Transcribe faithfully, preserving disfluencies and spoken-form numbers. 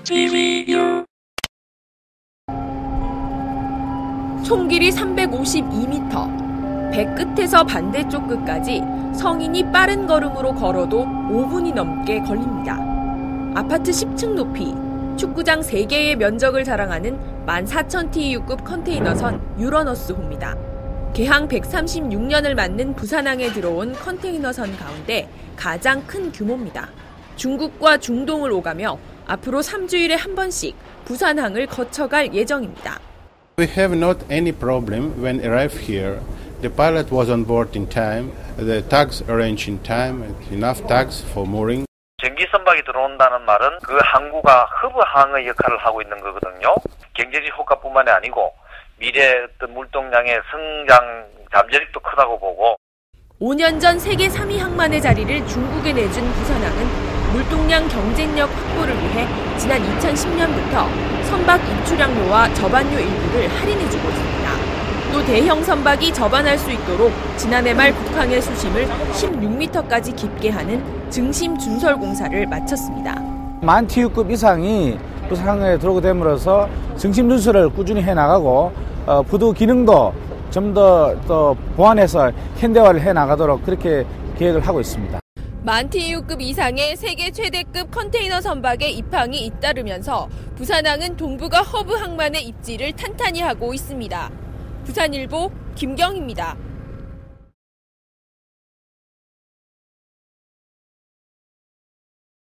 티비유 총길이 삼백오십이 미터, 배 끝에서 반대쪽 끝까지 성인이 빠른 걸음으로 걸어도 오 분이 넘게 걸립니다. 아파트 십 층 높이, 축구장 세 개의 면적을 자랑하는 만 사천 티이유급 컨테이너선 유러너스호입니다. 개항 백삼십육 년을 맞는 부산항에 들어온 컨테이너선 가운데 가장 큰 규모입니다. 중국과 중동을 오가며 앞으로 삼 주일에 한 번씩 부산항을 거쳐갈 예정입니다. We have not any problem when arrived here. The pilot was on board in time. The tags arranged in time. Enough tags for mooring. 전기 선박이 들어온다는 말은 그 항구가 허브항의 역할을 하고 있는 거거든요. 경제적 효과뿐만이 아니고 미래 어떤 물동량의 성장 잠재력도 크다고 보고. 오 년 전 세계 삼 위 항만의 자리를 중국에 내준 부산항은 물동량 경쟁력 확보를 위해 지난 이천십 년부터 선박 입출항료와 접안료 일부를 할인해주고 있습니다. 또 대형 선박이 접안할 수 있도록 지난해 말 국항의 수심을 십육 미터까지 깊게 하는 증심 준설 공사를 마쳤습니다. 만 티유급 이상이 부산항에 들어오게 됨으로써 증심 준설을 꾸준히 해나가고 어, 부두 기능도 좀 더 더 보완해서 현대화를 해나가도록 그렇게 계획을 하고 있습니다. 만 티유급 이상의 세계 최대급 컨테이너 선박의 입항이 잇따르면서 부산항은 동북아 허브 항만의 입지를 탄탄히 하고 있습니다. 부산일보 김경희입니다.